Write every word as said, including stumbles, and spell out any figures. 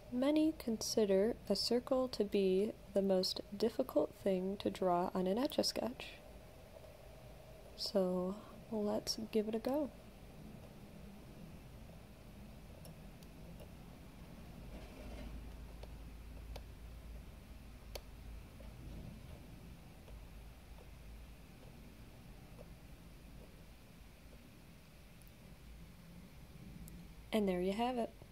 Many consider a circle to be the most difficult thing to draw on an Etch A Sketch. So let's give it a go. And there you have it.